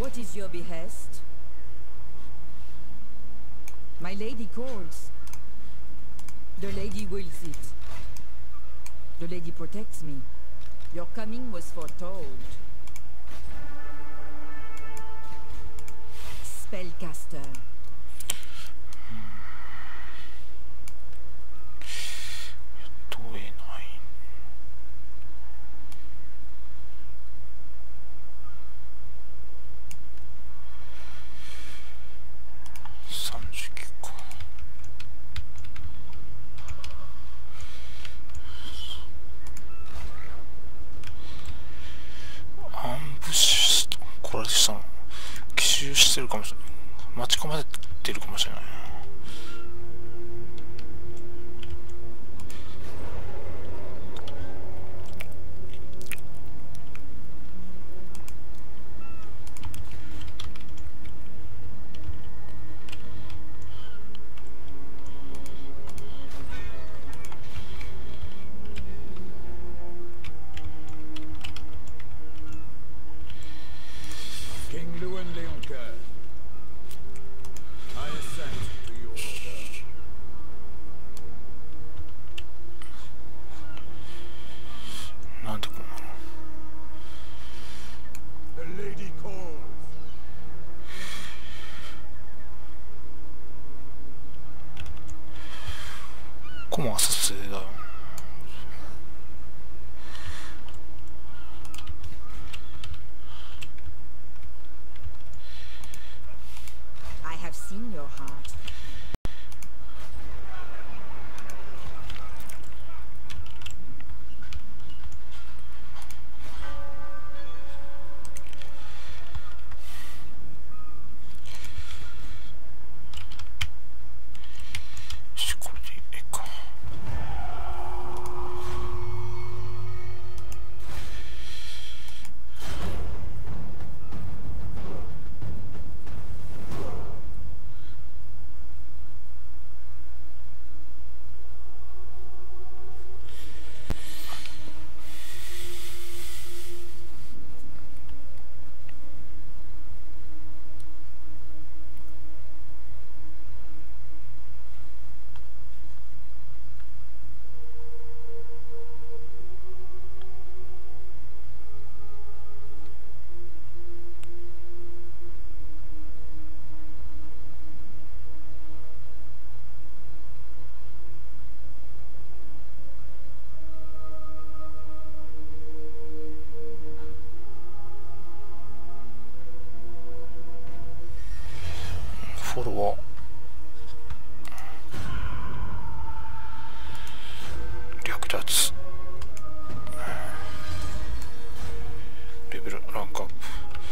What is your behest? My lady calls. The lady wills it. The lady protects me. Your coming was foretold. Spellcaster. これさ、奇襲してるかもしれない。待ち構えてるかもしれない。なんでこんなの。コマは撮影だよ。 I have seen your heart. フォロワー略奪レベルランクアップ。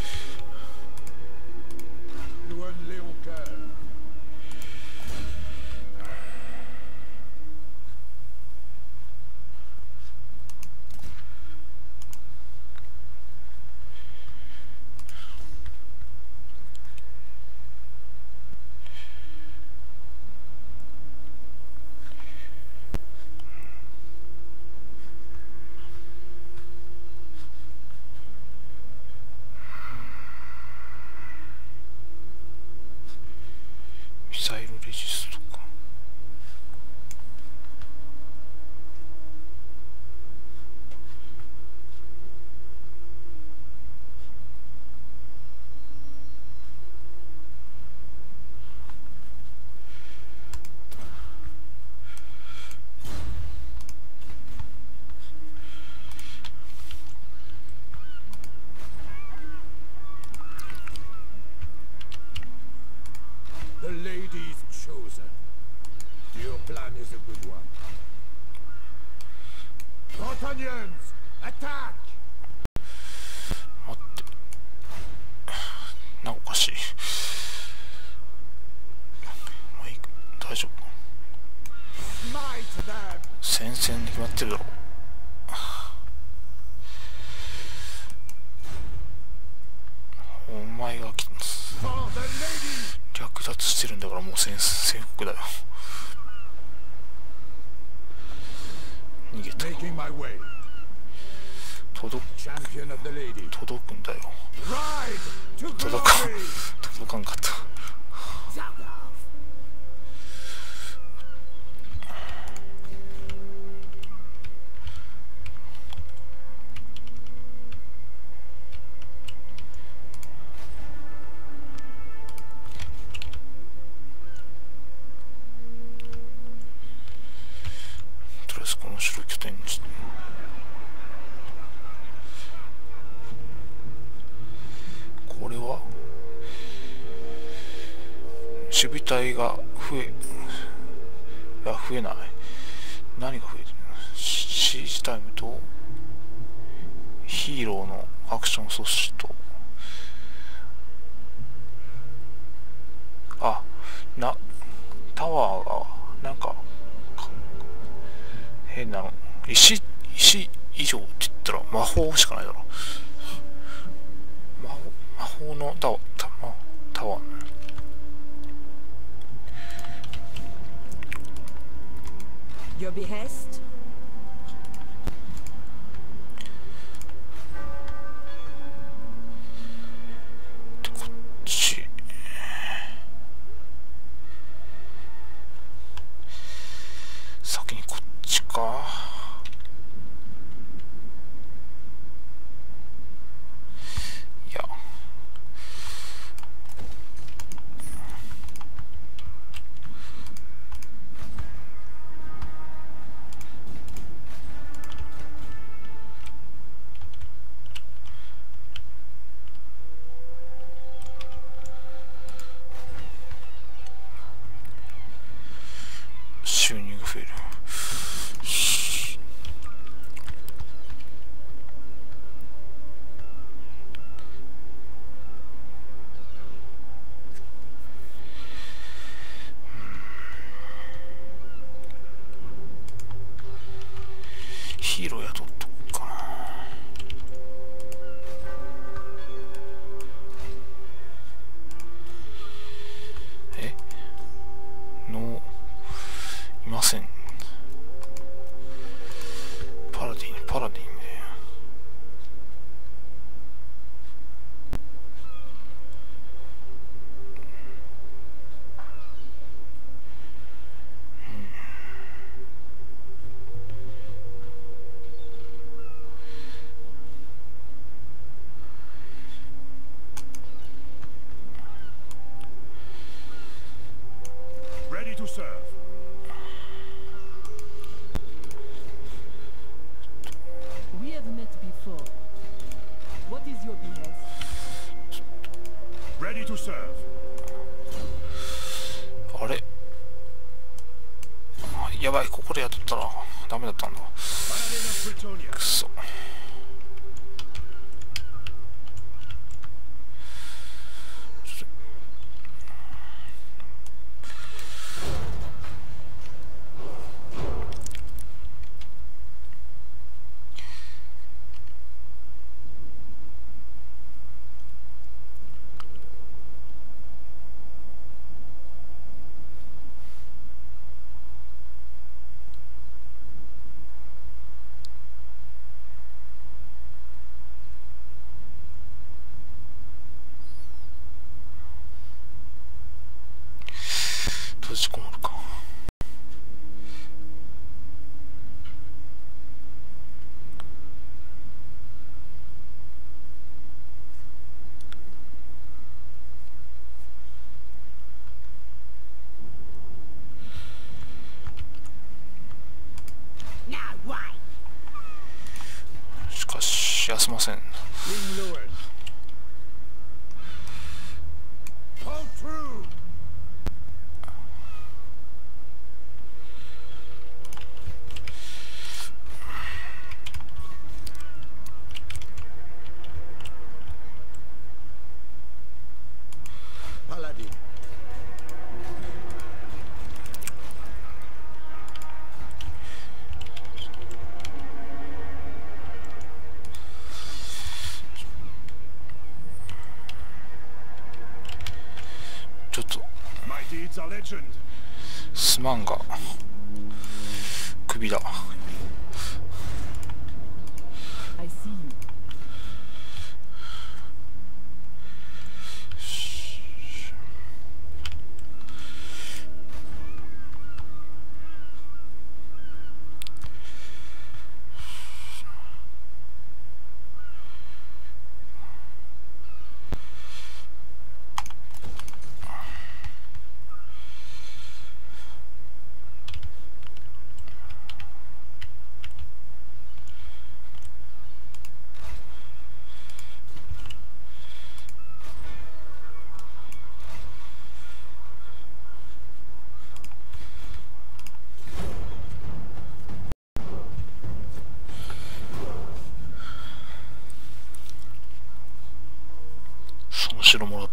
ミサイルレジストか。 The lady's chosen. Your plan is a good one. D'Artagnans, attack! 待って。おかしい。まあいいか。大丈夫。 Smite them! 戦線に決まってるだろう。お前が略奪してるんだからもう征服だよ。 届くんだよ。届かんかった。とりあえずこの城拠点にして、これは守備隊が増えない。何が増えてるの？シージタイムとヒーローのアクション阻止と、タワーがなんか変なの、石以上って言ったら魔法しかないだろ。魔法のタワー。 Your behest? でこっち先にこっちか。いや収入が増える。ヒーロー雇っとくかな。いません。パラディンね。 Ready to serve. We have met before. What is your behest? Ready to serve. あれ、やばい、ここでやっとったらダメだったんだ。 Paladin of Britonia. くそ。閉じこもるか。しかし休ません。 King Lewin. Hold true. Paladin. ちょっと My deeds are legend. すまんが首だ。 I see you. 城もらった。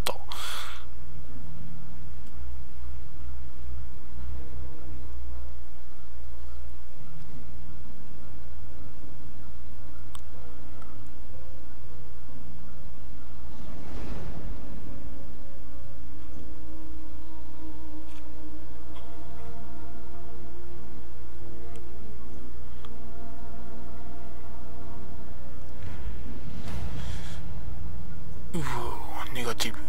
ネガティブ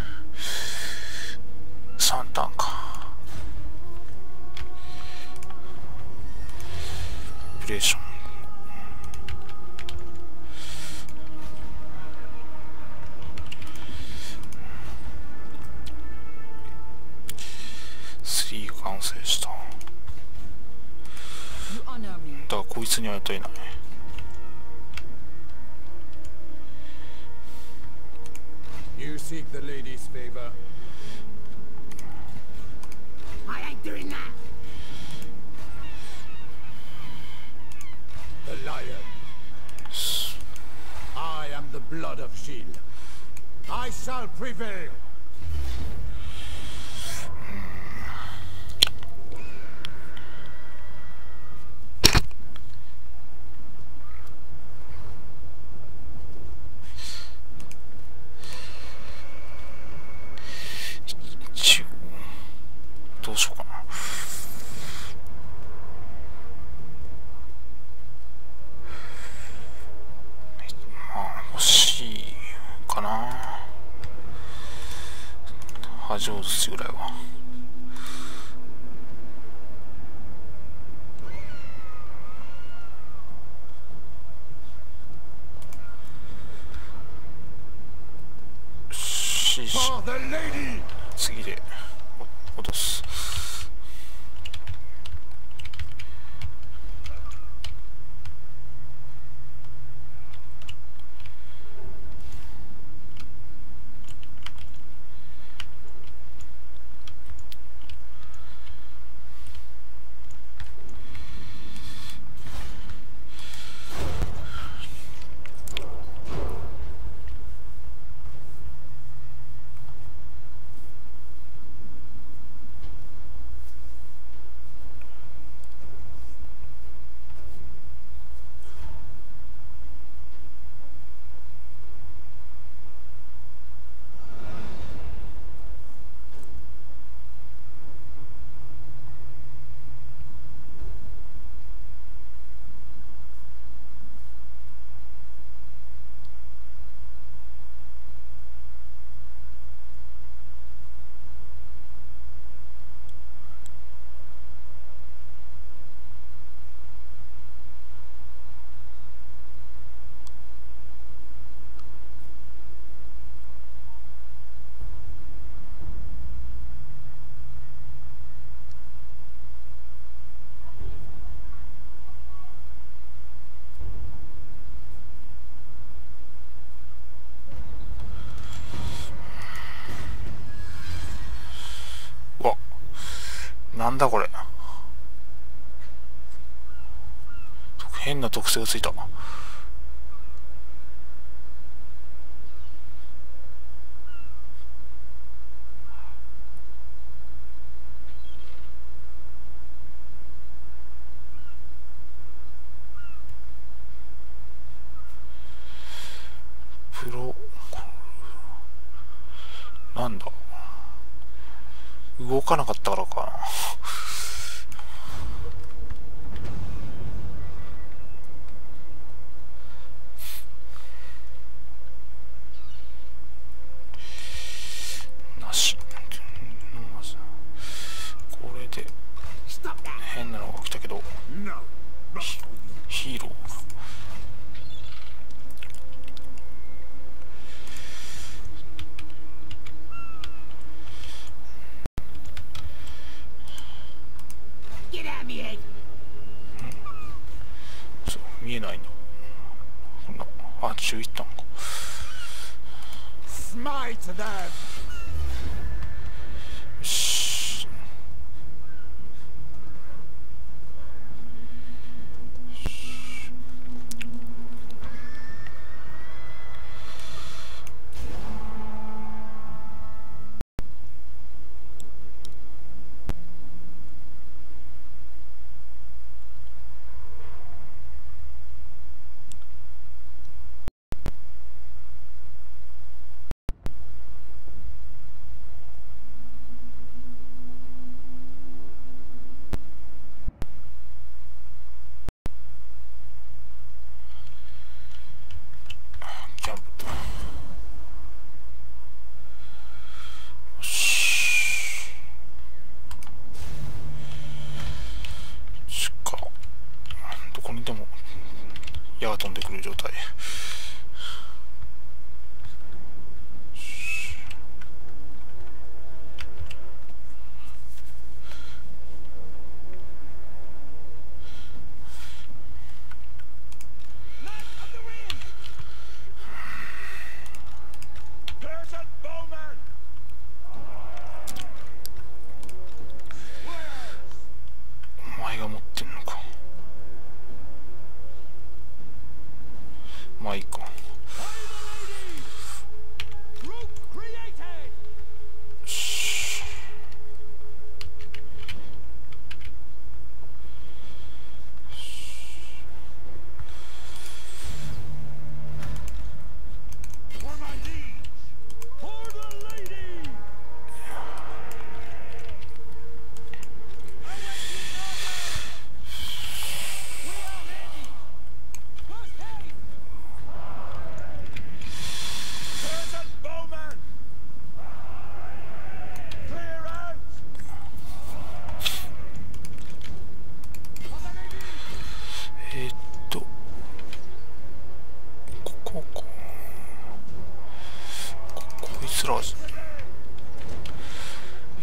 3ターンか。オペレーション3完成した。だからこいつには与えない。 You seek the lady's favor. I ain't doing that. The lion. I am the blood of Shield. I shall prevail. どうしようかな。まあ欲しいかな。波状土ぐらいは。次で落とす。なんだこれ。変な特性がついた。プロなんだ、動かなかったからかな。なし。これで変なのが来たけど、ヒーロー見えないの。こんな、あ、11ターンか。よし。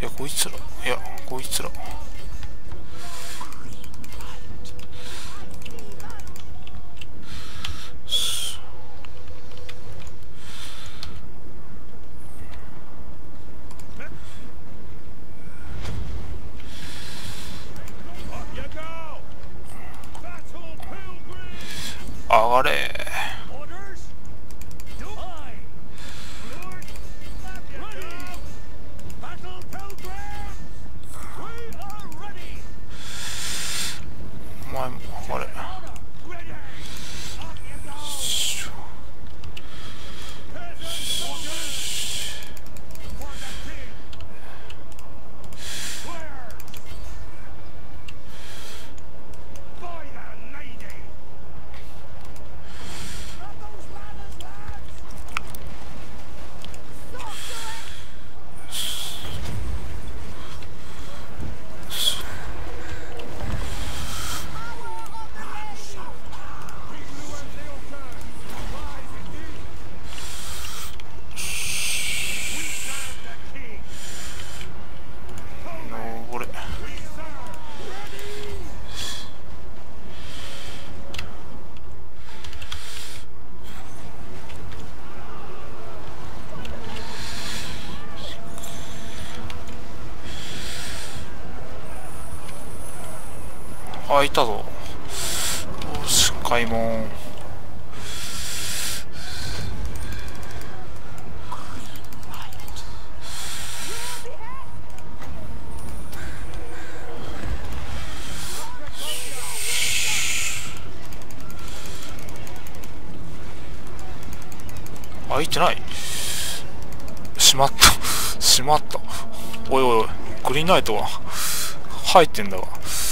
いやこいつら、いやこいつら上がれ。お前も上がれ。あ、いたぞ。よし、開門。開いてない。しまった。しまった。おいおい、グリーンライトは入ってんだわ。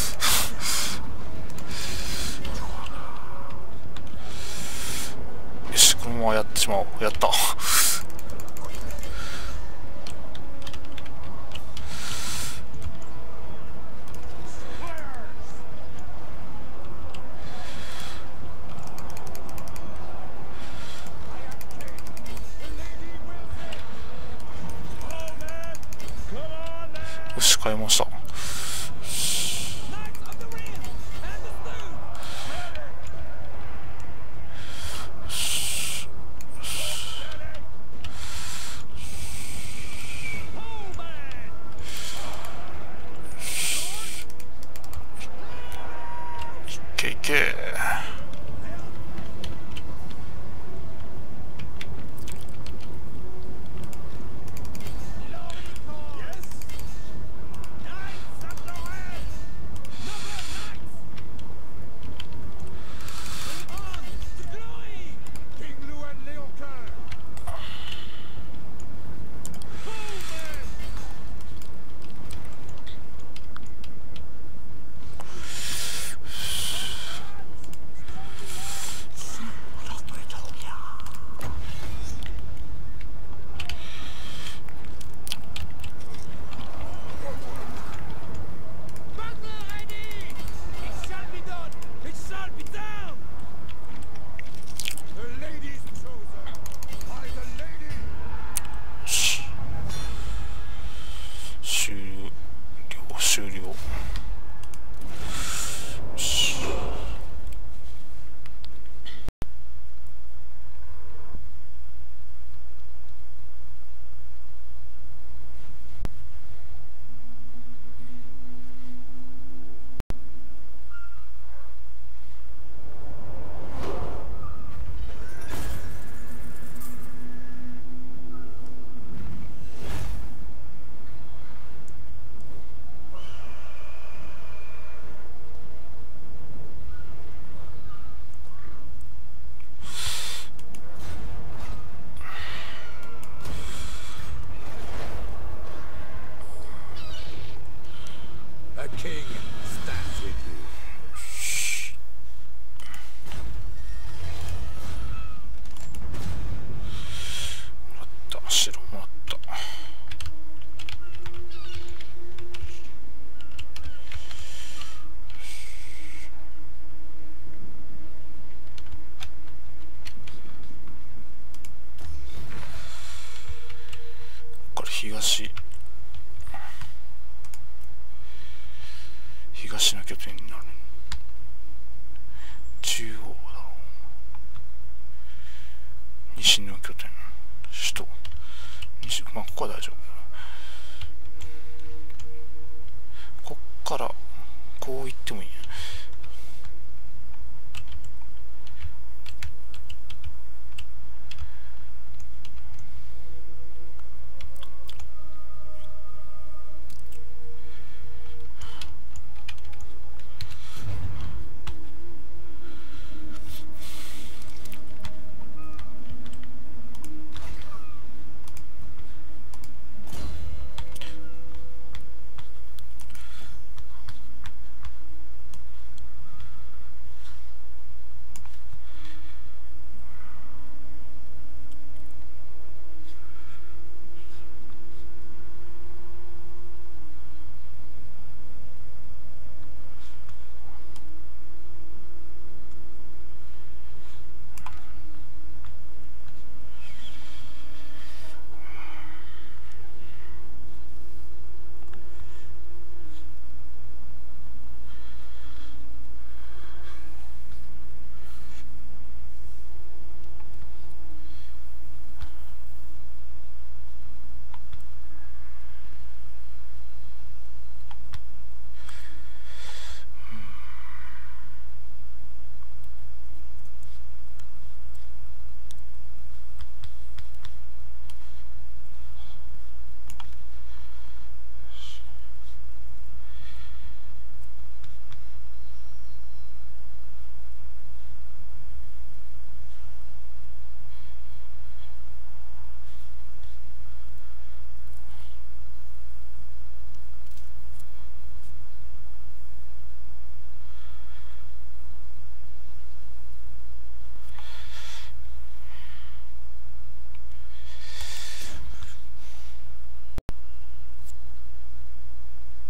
よし、このままやってしまおう。やった。よし、買いました。いけいけ。終了。 king stands with you. もらった、白もらった。これ東。 東の拠点になる。中央だろう。西の拠点、首都西、まあここは大丈夫。こっからこう行ってもいいや。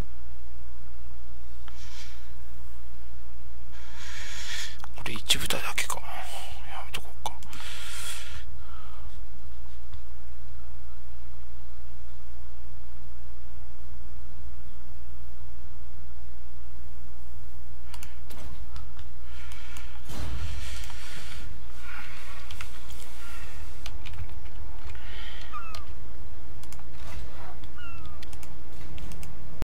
一部隊だけ